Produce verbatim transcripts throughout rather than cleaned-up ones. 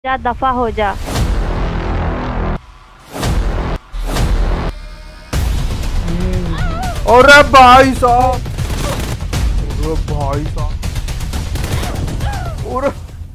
जा दफा हो जा। अरे भाई साहब, अरे भाई साहब, अरे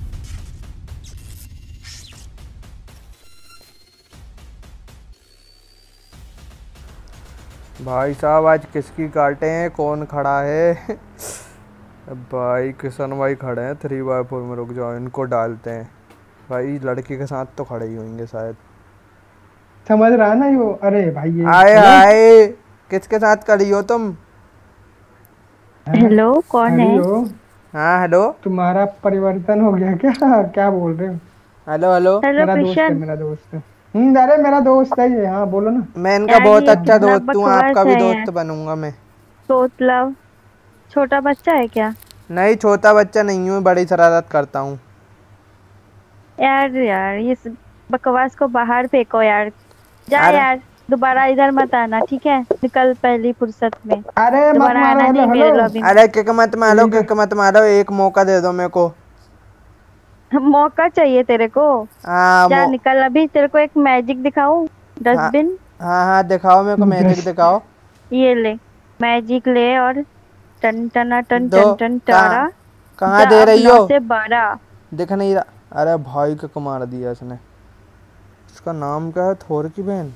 भाई साहब आज किसकी काटे हैं, कौन खड़ा है? भाई किशन भाई खड़े हैं थ्री बाय फोर में। रुक जाओ, इनको डालते हैं। भाई लड़की के साथ तो खड़े ही होंगे शायद, समझ रहा ना यो। अरे भाई ये आए आए, किसके साथ खड़ी हो तुम? हेलो, कौन है? हो? हाँ हेलो। तुम्हारा परिवर्तन हो गया क्या? क्या बोल रहे हो? Hello hello. हेलो मेरा दोस्त है, किशन। मेरा दोस्त है। हम्म, अरे मेरा दोस्त है ये। हाँ बोलो ना। मैं इनका यार बहुत ये अच्छा कितना दोस्त हूँ, बकवास आपका भी है यार। दोस्त बनूंगा मैं। तोतला छोटा बच्चा है क्या? नहीं, छोटा बच्चा नहीं हूँ, बड़ी शरारत करता हूँ। यार यार ये सब बकवास को बाहर फेंको यार। जा अरे यार, दोबारा इधर मत आना, ठीक है? निकल पहली फुर्सत में। अरे मत दोबारा मारो। आना हेलो नहीं हेलो। मेरे लॉबी में। अरे किक मत मारो, ठीक है। किक मत मारो, एक मौका दे दो मेरे को। मौका चाहिए तेरे को? हाँ जा मो निकल, अभी तेरे को एक मैजिक दिखाऊं। हाँ डस्टबिन हाँ हाँ, दिखाओ मेरे को, मैजिक दस। दिखाओ। ये ले, मैजिक ले और टन टना टन दो। टन टन कहाँ टारा। कहाँ जा दे अब रही नौ हो? से बारह। दिख नहीं रहा। अरे भाई किक मार दिया इसने। इसका नाम क्या है? थोर की बहन।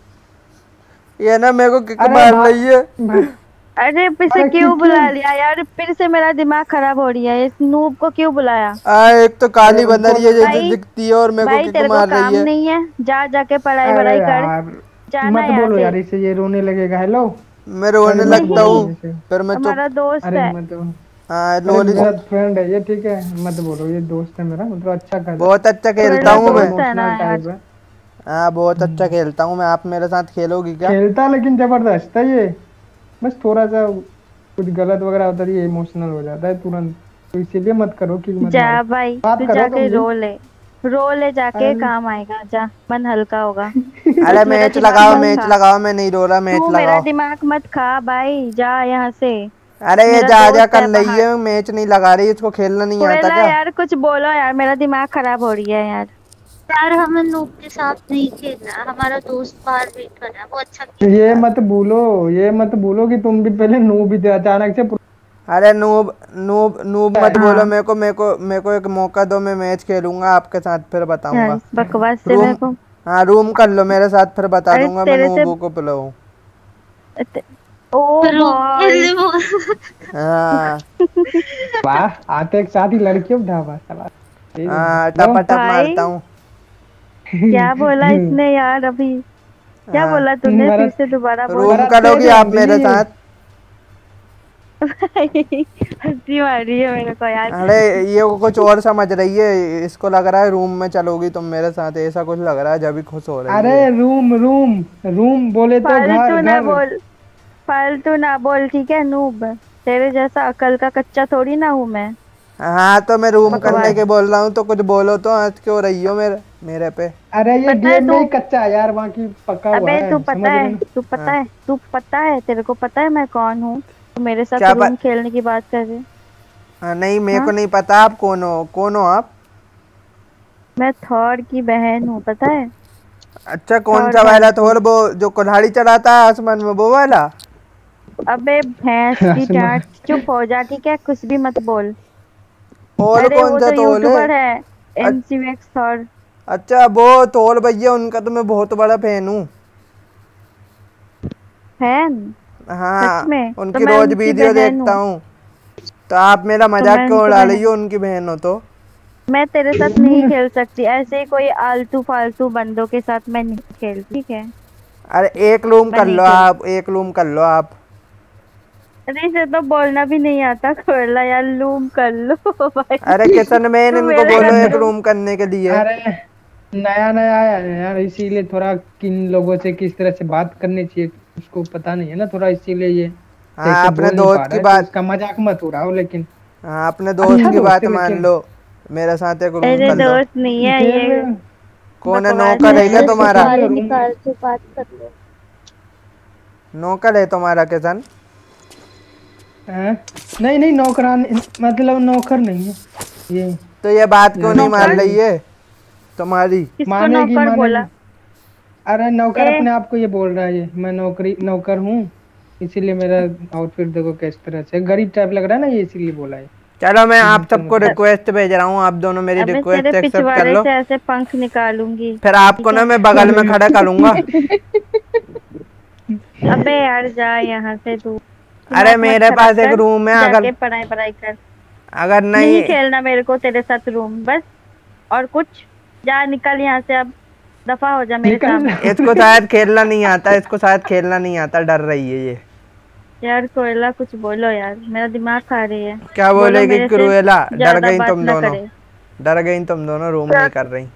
ये ना मेरे को किक अरे मार भा, रही है। भा, अरे फिर से अरे क्यों किक बुला लिया यार? फिर से मेरा दिमाग खराब हो रही है। इस नूब को क्यों बुलाया? आ एक तो अरे काली उनको बंदर ये जैसे भाई, दिखती है और मेरे को भाई किक तेरे को मार रही काम है। नहीं है? जा जाके पढ़ाई अरे वढ़ाई कर। यार जाना मत यहाँ बोलो से। यार, इसे ये रोने लगेगा। हेलो। मैं रोने अरे मत लगता बोलो हूँ, नहीं, इसे। फिर मैं चुप। हमारा दोस्त अरे है। मत। हाँ अरे लोली। मेरा फ्रेंड है ये, ठीक है? मत बोलो, ये दोस्त है मेरा, मतलब अच्छा कर बहुत अच्छा खेलता मेरा थोड़ा हूँ सा मैं। दोस्त है ना इमोशनल यार। टाइप है। हाँ बहुत अच्छा हम्म, खेलता हूँ मैं। आप मेरे साथ खेलोगी क्या? खेलता लेकिन जबरदस्त है ये। बस थोड़ा सा कुछ गलत वगैरह होता है, ये इमोशनल हो जाता है तुरंत। तो इसीलिए मत करो कि मत मारो। जा भाई, बात तू करो जाके तुम भी। रो ले। रो ले जाके, अरे काम आएगा। जा, मन हल्का होगा। अरे बस मेरा मैच दिमाग लगाओ, मत मैच खा। लगाओ, मैं नहीं रो रहा, मैच तू मेरा लगाओ। दिमाग मत खा भाई, जा यहाँ से। अरे ये मेरा जा जा दोस्त कर है रही है, बाहर। मैच नहीं लगा रही, इसको खेलना नहीं आता चुड़ैला क्या? यार, कुछ बोलो यार, मेरा दिमाग खराब हो रही है यार। यार हमें नूब के साथ नहीं खेलना है, हमारा दोस्त बाहर वेट कर रहा है, वो अच्छा खेलता ये है। मत भूलो, ये मत भूलो कि तुम भी पहले नू भी थे, अचानक से अरे नूब नूब नूब मत बोलो हाँ मेरे को। मेरे को मेरे को एक मौका दो, मैं मैच खेलूंगा आपके साथ, फिर यार, बताऊंगा। इस बकवास से मेरे रूम, को। हाँ रूम कर लो मेरे साथ, फिर बता अरे दूंगा मैं तेरे से नूबू को पिलाऊं। ते, ओ ग्रुप भाई। खेलने वो हाँ वाह, आते एक साथ ही लड़की उठा बा साला। ठीक है, हाँ, लो। टपा टप भाई मारता हूँ। क्या बोला इसने यार अभी? क्या हाँ बोला तूने? फिर भरत, से दोबारा बोल। रूम भरत करोगी तेज है आप मेरे अंजलि। साथ? भाई हंसी मार रही है मेरे को यार। अरे ये वो कुछ और समझ रही है, इसको लग रहा है रूम में चलोगी तुम मेरे साथ, ऐसा कुछ लग रहा है, जब भी खुश हो रही अरे है। रूम रूम, रूम बोले तो घर फालतू ना घर। बोल, फालतू ना बोल, ठीक है नूब? तेरे जैसा अकल का कच्चा थोड़ी ना हूँ मैं। हाँ तो मैं रूम करने बकवास। के बोल रहा हूँ, तो कुछ बोलो तो, हंस क्यों रही हो मेरे मेरे पे? अरे ये पता है गेम में तू? ही कच्चा है यार, बाकी पक्का हुआ अबे तू है, पता समझ रहे है, ना? तू पता हाँ है, तू पता है, तेरे को पता है मैं कौन हूँ? तू मेरे साथ क्या प... रूम खेलने की बात कर रहे? हाँ, नहीं मेरे को हाँ, नहीं पता आप कौन हो, कौन हो आप? मैं थॉर की बहन हूँ, पता है? अच्छा कौन थॉर सा वाला भैंस थोर, की। वो जो कुल्हाड़ी चढ़ाता है आसमान में, वो वाला? अबे भैंस की आसमान। डांट, चुप हो जा, ठीक है? कुछ भी मत बोल। और अरे कौन वो सा जो तोल है? यूट्यूबर है, अ- एनसीवेक्स थॉर। अच्छा वो तोल भैया, उनका तो मैं बहुत बड़ा फैन हूँ। फैन? सच हाँ में? तो उनकी मैं रोज उनकी वीडियो बहन देखता हूँ। हूँ। तो आप मेरा तो मैं मजाक क्यों उनकी उड़ा रही बहन। हो, उनकी बहन हो तो? मैं तेरे साथ नहीं खेल सकती, ऐसे ही कोई आलतू फालतू बंदों के साथ मैं नहीं खेलती, ठीक है? अरे एक लूम मैं कर नहीं लो खेलती। आप, एक लूम कर लो आप। अरे इसे तो बोलना भी नहीं आता, खोला यार, लूम कर लो भाई। अरे किशन मैन, तू इनको मेरे बोलो साथ एक रूम। लूम करने के लिए। अरे नया नया आया है यार, इसीलिए थोड़ा किन लोगों से किस तरह से बात करनी चाहिए उसको पता नहीं है ना थोड़ा, इसीलिए ये सही हाँ से अपने बोल नहीं पा दोस्त रहा की है, तो बात, इसका मजाक मत उड़ाओ लेकिन। हाँ अपने दोस्त अच्छा की दोस्त बात है मान लेकिन। लो, मेरे साथ एक रूम अरे कर लो। दोस्त नहीं है खेल ये, रहे हो? कौन है, बकवास नौकर है। है क्या मैसेज से तुम्हारा? खेल रहे हो बाहर रूम में? निकाल के बात कर लो। नौकर है तुम्हारा किशन? हैं? नहीं नहीं नौकरान, मतलब नौकर नहीं है ये। तो ये बात क्यों नहीं मान नौकर? रही लड़की। है? तुम्हारी किसको मानेगी नौकर बोला? मानेगी। अरे नौकर ए? अपने आप को ये बोल रहा है, ये मैं नौकरी नौकर हूँ, इसीलिए मेरा आउटफिट देखो किस तरह से गरीब टाइप लग रहा है ना, ये इसीलिए बोला है। चलो मैं आप तो सबको मतलब- रिक्वेस्ट भेज रहा हूँ, आप दोनों मेरी अबे रिक्वेस्ट तेरे एक्सेप्ट कर पिछवाड़े लो, से ऐसे पंख निकालूंगी। फिर आपको ना मैं बगल में खड़ा करूंगा। अबे यार जा यहाँ से तू। अरे दिमाग मत मेरे खराब पास एक कर, रूम है, जाके अगर पढ़ाई पढ़ाई कर। अगर नहीं नहीं खेलना मेरे को तेरे साथ रूम, बस और कुछ। जा निकल यहाँ से, अब दफा हो जा मेरे निकल सामने। इसको शायद खेलना नहीं आता, इसको शायद खेलना नहीं आता, डर रही है ये। यार कोयला कुछ बोलो यार, मेरा दिमाग खा रही है। क्या बोलो बोलेगी मेरे से क्रूएला? डर ज्यादा गई बात तुम ना दोनों, करे। डर गई तुम दोनों, रूम नहीं कर रही।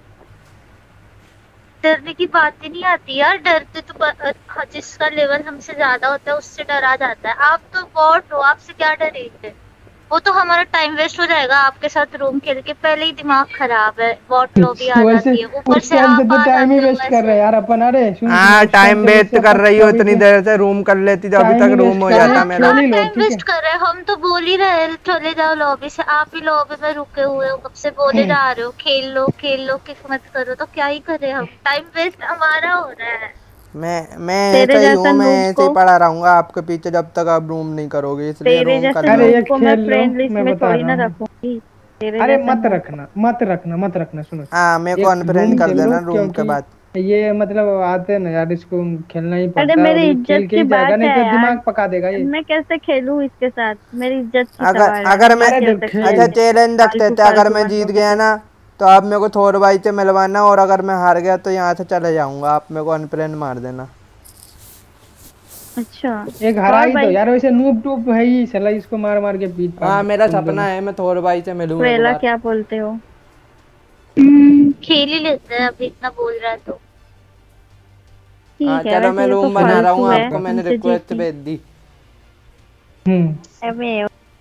डरने की बात ही नहीं आती यार, डरते तो ब- हाँ, जिसका लेवल हमसे ज्यादा होता है उससे डरा जाता है। आप तो बॉट हो, आपसे क्या डरेंगे? वो तो हमारा टाइम वेस्ट हो जाएगा आपके साथ रूम खेल के, पहले ही दिमाग खराब है, बॉट लॉबी आ वैसे जाती है, ऊपर उस से टाइम से आप तो आ टाइम ही जाते हो वेस्ट कर रहे ऐसे। यार अपन। अरे सुन, हाँ उस टाइम से वेस्ट वैसे कर अपन रही हो, कभी इतनी से- देर से रूम कर लेती तो अभी टाइम तक ही रूम वेस्ट हो कर रहे जाता हो, मेरा। खेल ही लो, टाइम ठीक है। वेस्ट कर रहे हैं हम, तो बोल ही रहे हैं चले जाओ लॉबी से, आप ही लॉबी में रुके हुए हो, कब से बोले जा रहे हो खेल लो खेल लो, किक मत करो, तो क्या ही करें हम? टाइम वेस्ट हमारा हो रहा है। मैं मैं तेरे ऐसा ही जैसा हूँ, मैं नूब ऐसे ही को पड़ा रहूंगा आपके पीछे जब तक आप रूम नहीं करोगे, इसलिए तेरे रूम कर जैसे लो। अरे नूब ये को मैं खेल लो, फ्रेंड लिस्ट मैं में बता थोड़ी ना रहा हूँ। रखूंगी। तेरे अरे जैसा मत नूब। रखना मत रखना मत रखना, सुनो हाँ मेरे को एक अनफ्रेंड रूम कर खेल देना लो, रूम के बाद। क्योंकि ये मतलब आते हैं ना यार, इसको खेलना ही अरे पड़ता है, मेरी और ये इज्जत खेल के की ही जाएगा, बात नहीं है तो यार, दिमाग पका देगा ये। मैं कैसे खेलूं इसके साथ? मेरी इज्जत की अगर सवाल है, अगर मैं नहीं खेल अरे सकती अच्छा ऐसे चैलेंज रखते फालतू थे, अगर फालतू मैं बंदों जीत के गया साथ। ना तो आप मेरे को थोर भाई से मिलवाना, और अगर मैं हार गया तो यहाँ से चले जाऊंगा, आप मेरे को अनफ्रेंड मार देना। अच्छा एक हरा और ही दो भाई यार, वैसे नूब टूब है ही साला, इसको मार मार के पीट पाट हाँ दो मेरा तुम सपना दोनों। है मैं थोर भाई से मिलूं एक कोयला बार। क्या बोलते हो? हम्म, खेल ही लेते हैं, अभी इतना बोल रहा है तो। हाँ ठीक है, चलो वैसे मैं ये तो रूम बना रहा फालतू हूँ, है आपको मैंने तुमसे रिक्वेस्ट जीती। भेज दी। हम्म अबे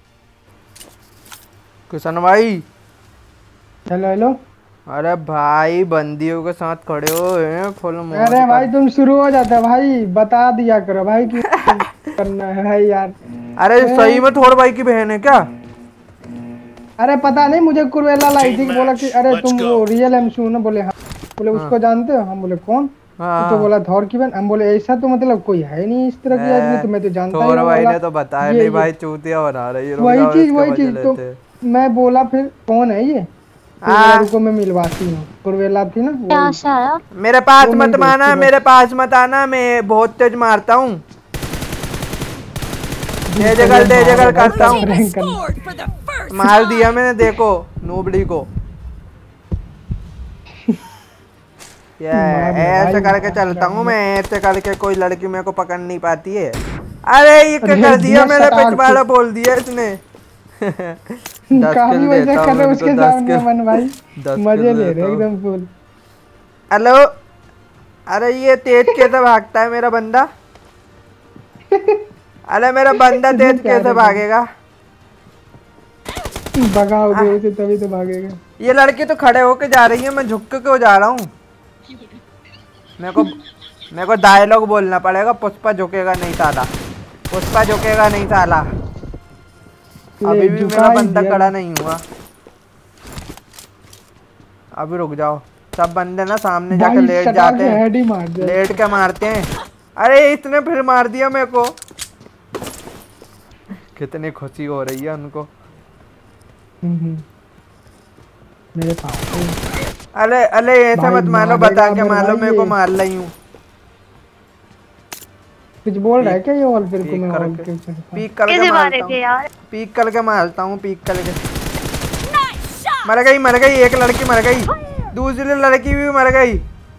किशन भाई, हेलो हेलो। अरे भाई बंदियों के साथ खड़े हो हैं, फुल मौज अरे भाई कर। तुम शुरू हो जाता है भाई, बता दिया करो भाई कि करना है भाई यार। अरे सही में थोर भाई की बहन है क्या? अरे पता नहीं, मुझे कुरवेला लाई थी, बोला कि अरे तुम वो रियल एमसू ना, बोले हाँ। बोले उसको जानते हो? हम बोले कौन? हाँ तो बोला थौर की बहन। हम बोले ऐसा तो मतलब कोई है नहीं इस तरह की आदमी, तो मैं तो जानता ही थोर हूँ। भाई बोला ने तो बताया ये नहीं ये भाई, चूतिया बना रही है, रुक वही जाओ चीज इसके वही मजे चीज तो लेते हैं। मैं बोला फिर कौन है ये, तो बोला हाँ रुको मैं मिलवाती हूँ। कुरवेला थी ना क्या वही। से आया? मेरे पास वो मत मेरी माना, दोस्ती मेरे पास मत आना, मैं बहुत तेज मारता हूँ, दे जगल दे जगल करता हूँ। प्रैंक करना। मार दिया मैंने, देखो नूबड़ी को। ये मार ले ऐसे भाई, करके मार चलता ले। हूँ मैं, ऐसे करके कोई लड़की मेरे को पकड़ नहीं पाती है। अरे ये क्या अरे कर दिया, दिया मेरे सटाक पिछवाड़ा बोल दिया इसने। दस काफी किल वैसे देता कर हूँ रहे हो इनको, उसके दस सामने किल, मन भाई, दस मजे किल ले देता रहे हूँ। एकदम फुल। हेलो, अरे ये तेज कैसे भागता है मेरा बंदा? अरे मेरा बंदा कितने तेज प्यारे कैसे लोग। भागेगा? भगाओगे उसे तभी तो भागेगा। ये लड़की तो खड़े होके जा रही है, मैं झुक के क्यों जा रहा हूँ? मेरे को मेरे को डायलॉग बोलना पड़ेगा, पुष्पा झुकेगा नहीं साला, पुष्पा झुकेगा नहीं साला। अभी भी झुका मेरा ही बंदा दिया। खड़ा नहीं हुआ। अभी रुक जाओ, सब बंदे ना सामने जाके भाई लेट सटाक जाते से हैं, हेड ही मार दिया। लेट के मारते हैं। अरे इसने फिर मार दिया मेरे को, कितनी खुशी हो रही है उनको। हम्म, हम्म। मेरे पास अरे अरे ऐसे भाई मत मारो, मारेगा बता के फिर मारो, भाई मेरे को ये। मार रही हूँ। कुछ बोल रहा है क्या ये? और फिर को पीक मैं और करके क्यों चढ़ता? पीक करके कैसे मारता मारेंगे हूँ, यार? पीक करके मारता हूँ, पीक करके। मर गई मर गई, एक लड़की मर गई, दूसरी लड़की भी मर गई।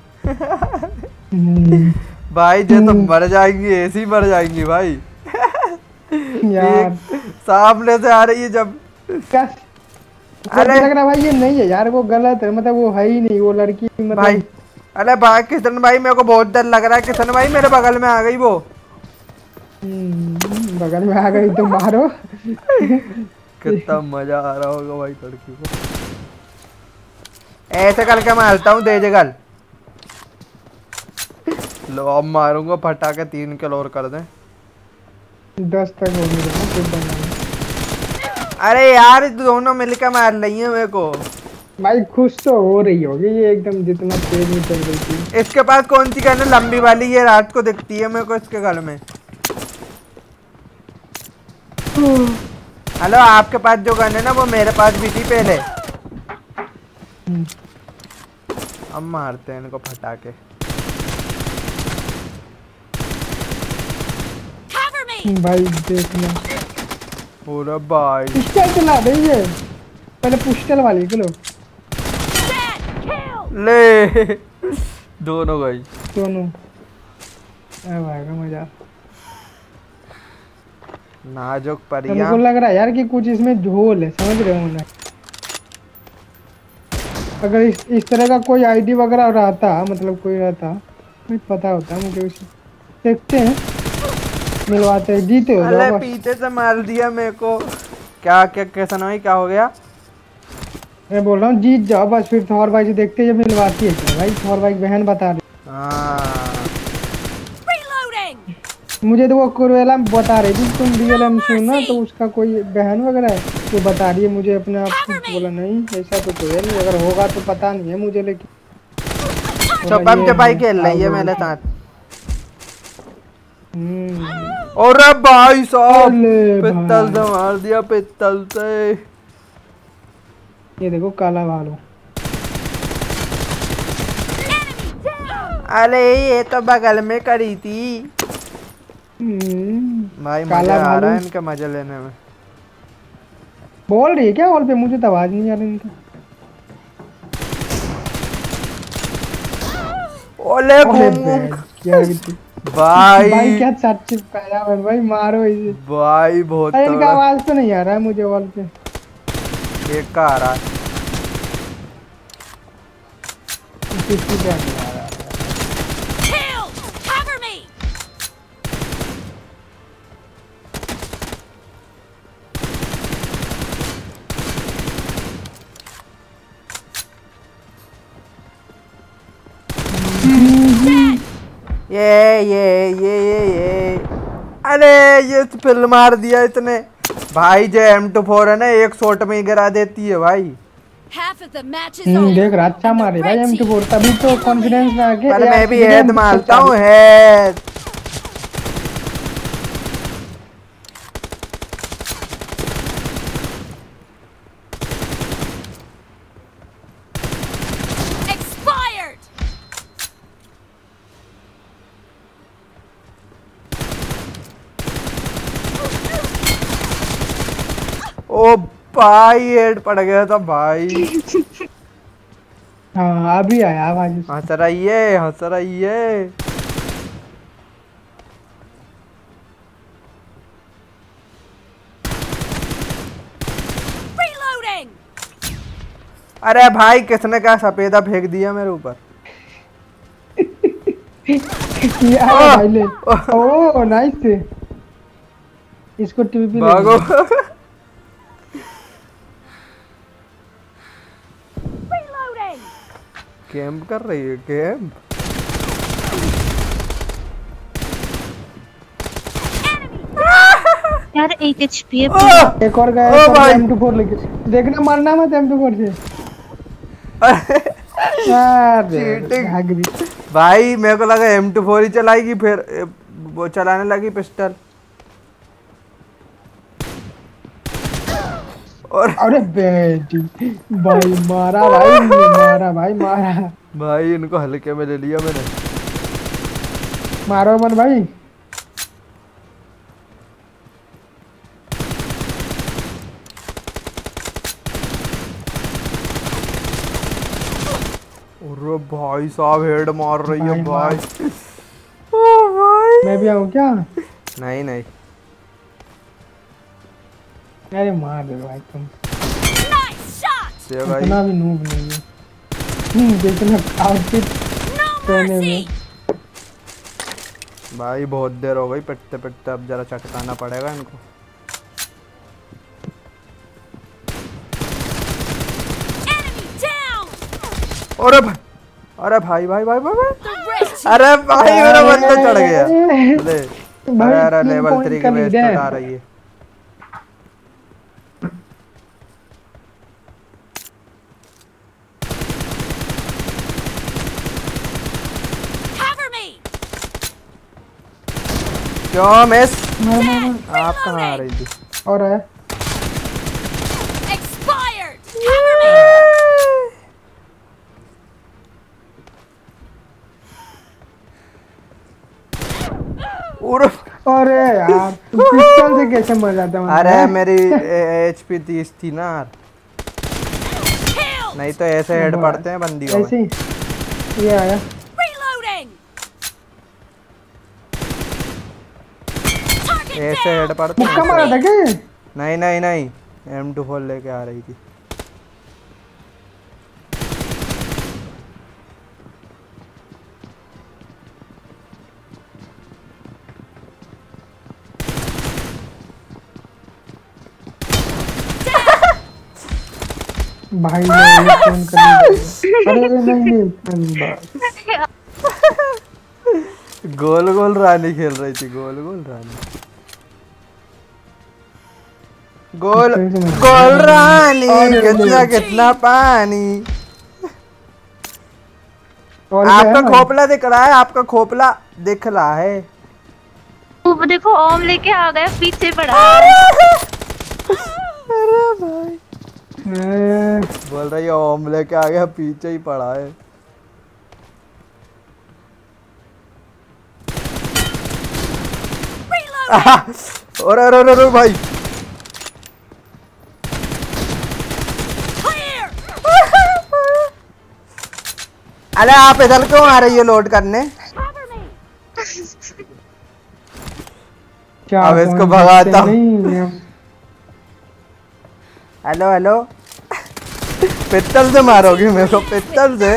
हम्म, भाई जे तो मर जाएंगी, ऐसी ही मर जाएंगी भाई। यार पीक सामने से आ रही है जब। कैस अरे लग रहा है भाई ये नहीं है यार, वो गलत है, मतलब वो है ही नहीं वो लड़की, मतलब भाई, अरे भाई किशन भाई मेरे को बहुत डर लग रहा है, किशन भाई मेरे बगल में आ गई वो। हम्म, बगल में आ गई तो मारो। कितना मजा आ रहा होगा भाई लड़की को। ऐसे करके मारता हूँ दे जगल। लो अब मारूंगा, फटा के तीन किल और कर दें। दस तक हो गया फिर बनाना। अरे यार दोनों मिलकर मार रही है मेरे को। भाई खुश तो हो रही होगी ये एकदम, जितना तेज में चल रही थी। इसके पास कौन सी गन है लंबी वाली? ये रात को दिखती है मेरे को इसके घर में। हेलो, आपके पास जो गन है ना वो मेरे पास भी थी पहले। अब मारते हैं इनको फटा के। भाई देखना पूरा भाई पिस्टल चला दे ये, पहले पिस्टल वाली चलो। ले दोनों गई दोनों। अरे भाई का मजा। नाजुक मेरे परियां। को लग रहा है यार कि कुछ इसमें झोल है, समझ रहे हो ना। अगर इस, इस तरह का कोई आईडी वगैरह रहता, मतलब कोई रहता, नहीं पता होता मुझे उसे। देखते हैं, मिलवाते हैं। जीते हो अरे जाओ बस। पीछे से मार दिया मेरे को। क्या क्या कैसा नहीं, क्या हो गया? मैं बोल रहा हूँ जीत जाओ बस, फिर थॉर भाई से देखते हैं ये मिलवाती है क्या। भाई थॉर भाई की बहन बता रही। हाँ मुझे तो वो कुरुएला बता रही थी तुम डीएलएम सुना, तो उसका कोई बहन वगैरह है वो बता रही है मुझे अपने आप को। बोला नहीं ऐसा तो कोई है नहीं, अगर होगा तो पता नहीं है मुझे, लेकिन छुपम छुपाई खेल रही है मेरे साथ। हम्म। और भाई साहब अरे पित्तल भाई। से मार दिया, पित्तल से। ये देखो काला वालों। अरे ये तो बगल में करी थी। हम्म। भाई काला मजा आ रहा है भालू। इनका मजा लेने में। बोल रही है क्या हॉल पे? मुझे तो आवाज नहीं आ रही इनका। ओले अरे घूम घूम बे, क्या गिट्टी। भाई भाई क्या चाट चिपकाया है भाई, मारो इसे। भाई बहुत अरे इनका तगड़ा। आवाज तो नहीं आ रहा है मुझे वॉल पे। एक का आ रहा है। किसी का नहीं आ रहा है। ये ये ये ये ये अरे ये तो फिल मार दिया इसने। भाई जो एम टू फोर है ना, एक शॉट में ही गिरा देती है भाई। हम्म, देख रहा अच्छा मारे भाई एम टू फोर, तभी तो कॉन्फिडेंस में आके। पर मैं भी हेड मारता हूँ, हेड। ओ भाई हेड पड़ गया था भाई। हाँ अभी आया आवाज। हंस रही है, हंस रही है। अरे भाई किसने क्या सफेदा फेंक दिया मेरे ऊपर। भाई ले। Oh nice. इसको टीवी पे भागो। कैंप कर रही है, कैंप। यार एक एचपी है। एक और गया एम टू फोर लेके। देखना मरना मत एम टू फोर से। चीटिंग भाई, मेरे को लगा एम टू फोर ही चलाएगी, फिर वो चलाने लगी पिस्टल। और अरे बेटी भाई मारा भाई, मारा भाई मारा भाई इनको हल्के में ले लिया मैंने। मारो मत भाई। अरे भाई साहब हेड मार रही है भाई, भाई। ओ भाई मैं भी आऊँ क्या? नहीं नहीं अरे मार दे भाई तुम। से भाई इतना भी नूब नहीं है। हम्म जितना आउटफिट पहने में। भाई बहुत देर हो गई पिटते पिटते, अब जरा चटकाना पड़ेगा इनको। अरे भाई, अरे भाई भाई भाई भाई, भाई। अरे भाई मेरा बंदा चढ़ गया। ले अरे अरे लेवल थ्री की बेस्ट उठा रही है। क्यों मिस? मार मार मार। आप कहाँ आ रही थी? और है अरे यार पिस्टल से कैसे मर जाता हूँ? अरे मेरी एचपी तीस थी ना, नहीं तो ऐसे हेड पड़ते हैं बंदियों में। ऐसे ही ये आया ऐसे हेड पड़ते मुक्का हैं। मारा था क्या? नहीं नहीं नहीं, एम टू फोर लेके आ रही थी। भाई ने फोन कर दिया। अरे अरे नहीं नहीं गोल गोल रानी खेल रही थी, गोल गोल रानी, गोल गोल रानी, कितना कितना पानी। आपका खोपला दिख रहा है, आपका खोपला दिख रहा है। वो देखो ओम लेके आ गया, पीछे पड़ा। अरे भाई बोल रही है ओम लेके आ गया, पीछे ही पड़ा है। और अरे अरे भाई अरे आप इधर क्यों आ रही है लोड करने? अब इसको भगाता हूँ। हेलो हेलो, पित्तल से मारोगे मेरे को? पित्तल से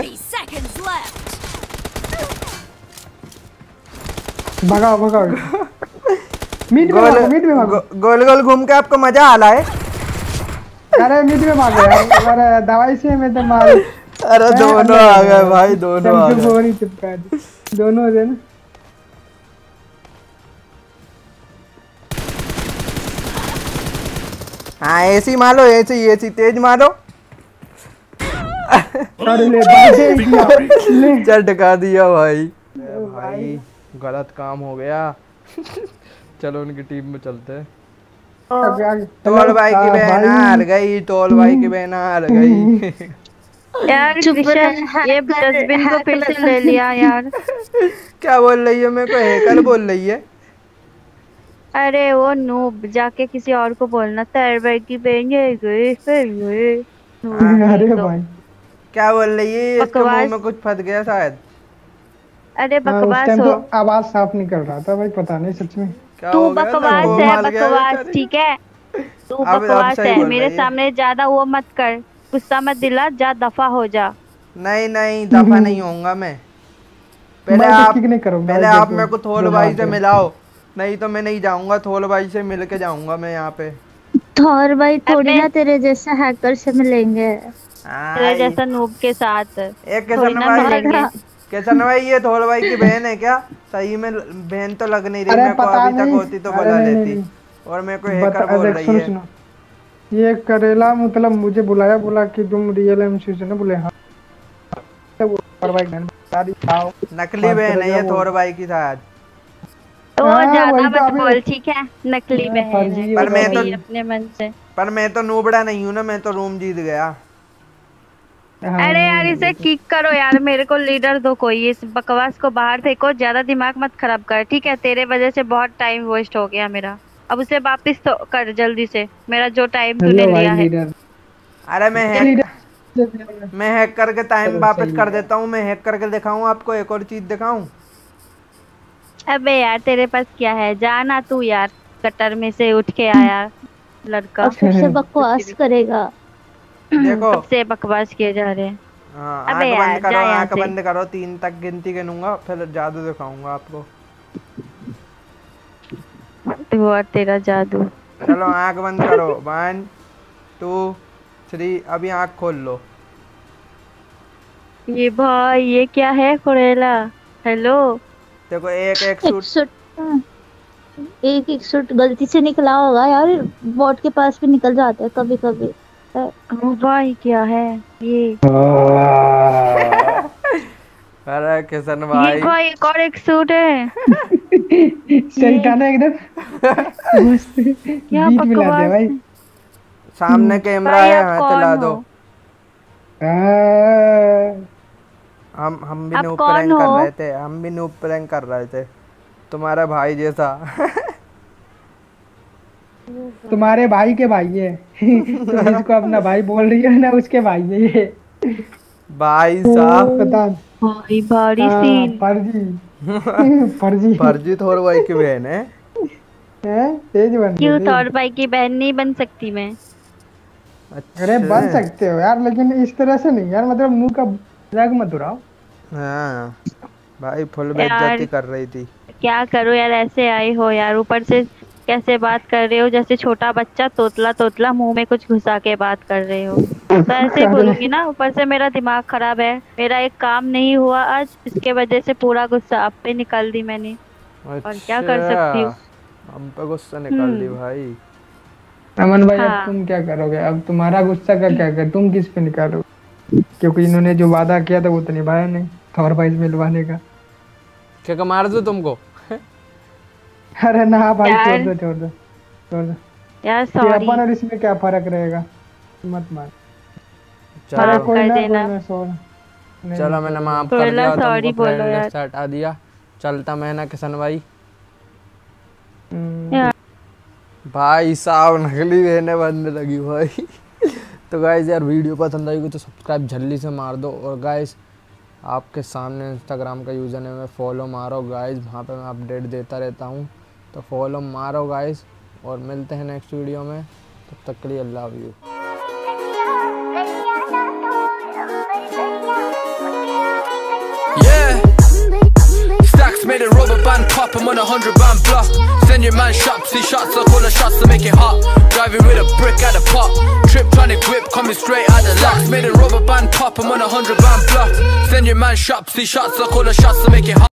भगाओ भगाओ। मीट में भागो, मीट में भागो। गोल गोल घूम के आपको मजा आ रहा है? अरे मीट में भागो यार। अरे दवाई से मैं तो मार। अरे दोनों आ गए भाई, दोनों आ गए। चिपका दे दोनों हो ना। हाँ ऐसी मारो, ऐसी ऐसी तेज मारो। अरे ले ले झटका दिया भाई। भाई गलत काम हो गया। चलो उनकी टीम में चलते हैं। टोल भाई की बहन हार गई, टोल भाई की बहन हार गई। यार ये डस्टबिन को फिर से ले लिया यार। क्या बोल रही है? मेरे को हैकर बोल रही है। अरे वो नूब, जाके किसी और को बोलना। तेरे भाई की बहन गई फिर गई। अरे भाई क्या बोल रही है? इसके मुंह में कुछ फंस गया शायद। अरे बकवास हो। तो आवाज साफ नहीं कर रहा था भाई, पता नहीं सच में। तू बकवास है, बकवास ठीक है। तू बकवास है, मेरे सामने ज्यादा वो मत कर, गुस्सा मत दिला, जा दफा हो जा। नहीं नहीं दफा नहीं होऊंगा मैं। पहले आप पहले आप मेरे को थोल भाई से मिलाओ, नहीं तो मैं नहीं जाऊंगा। थोल भाई से मिल के जाऊंगा मैं यहाँ पे। थोर भाई थोड़ी ना तेरे जैसा हैकर से मिलेंगे, तेरे जैसा नूब के साथ। एक किशन भाई, किशन भाई ये थोल भाई की बहन है क्या? सही में बहन तो लग नहीं रही। मेरे को अभी तक होती तो बुला लेती, और मेरे को हैकर बोल रही है। ये करेला मतलब मुझे बुलाया, बोला कि तुम रियल एमसी से ना, बोले हाँ। नकली बहन है ये थोर भाई की शायद। तो ज्यादा मत बोल ठीक है, नकली बहन है। पर मैं तो अपने मन से, पर मैं तो नूबड़ा नहीं हूँ ना, मैं तो रूम जीत गया। अरे यार इसे किक करो यार, मेरे को लीडर दो कोई। इस बकवास को बाहर फेंको, ज्यादा दिमाग मत खराब कर ठीक है। तेरे वजह से बहुत टाइम वेस्ट हो गया मेरा। अब उसे वापस तो कर जल्दी से, मेरा जो टाइम तूने लिया है। अरे मैं हैक मैं हैक करके टाइम वापस कर देता हूँ। मैं हैक करके दिखाऊँ आपको, एक और चीज दिखाऊँ? अबे यार तेरे पास क्या है, जाना तू यार। कटर में से उठ के आया लड़का, फिर से बकवास करेगा। देखो सबसे बकवास किए जा रहे हैं। हाँ, आँख बंद करो, आँख बंद करो, तीन तक गिनती गिनूंगा, फिर जादू दिखाऊंगा आपको। तू और तेरा जादू। चलो आँख बंद करो, वन टू थ्री, अभी आँख खोल लो। ये भाई ये क्या है कोरेला? हेलो देखो एक एक सूट, एक एक सूट गलती से निकला होगा यार, बॉट के पास भी निकल जाता है कभी कभी। ओ भाई क्या है ये? अरे किशन भाई, ये भाई एक और एक सूट है। सही था ना एकदम। मस्त क्या बीट मिला दे बकवास भाई। है। सामने कैमरा भाई है, आप हाथ कौन हिला हो? दो। आ, हम हम भी आप नूब कौन प्रैंक कर हो? रहे थे, हम भी नूब प्रैंक कर रहे थे तुम्हारा भाई जैसा। तुम्हारे भाई के भाई है। तुम इसको अपना भाई बोल रही हो ना, उसके भाई है ये। भाई साहब। पता भाई भारी हाँ सीन। फर्जी। फर्जी फर्जी थोर भाई की बहन है। है, तेज बन रहे क्यों तेज। थॉर भाई की बहन नहीं बन सकती मैं? अरे अच्छा। बन सकते हो यार, लेकिन इस तरह से नहीं यार, मतलब मुंह का मजाक मत उड़ाओ। हाँ भाई फुल यार बेइज्जती कर रही थी। क्या करो यार, ऐसे आए हो यार, ऊपर से कैसे बात कर रहे हो जैसे छोटा बच्चा, तोतला तोतला मुंह में कुछ घुसा के बात कर रहे हो। तो ऐसे ही अरे बोलूंगी ना। ऊपर से मेरा दिमाग खराब है, मेरा एक काम नहीं हुआ आज, इसके वजह से पूरा गुस्सा आप पे निकाल दी मैंने। और क्या कर सकती अच्छा, हूँ। हम पे गुस्सा निकाल दी हम्म। भाई। अमन भाई, अब हाँ। तुम क्या करोगे? अब तुम्हारा गुस्सा का क्या कर, तुम किस पे निकालोगे? क्योंकि इन्होंने जो वादा किया था वो तो निभाया नहीं, थॉर भाई से मिलवाने का। क्या मार दो तुमको? अरे ना भाई, छोड़ यार दो छोड़ दो छोड़ दो। यार ये सॉरी, अपन और इसमें क्या फर्क रहेगा? मत मार। अरे चलो माफ कोई कर ना कोई देना। ना, छोड़। नहीं चलो नहीं, मैंने छोड़ दो। माफ कर थोड़ा दिया सॉरी तुमको, बोलो फ्रेंड लिस्ट यार। से हटा दिया। चलता मैं ना किशन भाई। हम्म, यार भाई साहब नकली बहने बनने लगी भाई। तो गाइस यार वीडियो पसंद आई तो सब्सक्राइब जल्दी से मार दो। और गाइस आपके सामने इंस्टाग्राम का यूज़र नेम है, फॉलो मारो गाइस, वहाँ पे मैं अपडेट देता रहता हूँ, तो फॉलो मारो गाइस। और मिलते हैं नेक्स्ट वीडियो में, तब तक के लिए अल्लाह हाफ़िज़। Yeah, stacks made a rubber band pop. I'm on a hundred band block. Send your man shots, see shots, I call the shots to make it hot. Driving with a brick at a pop. Trip trying to grip, coming straight out the locks. Made a rubber band pop. I'm on a hundred band block. Send your man shots, see shots, I call the shots to make it hot.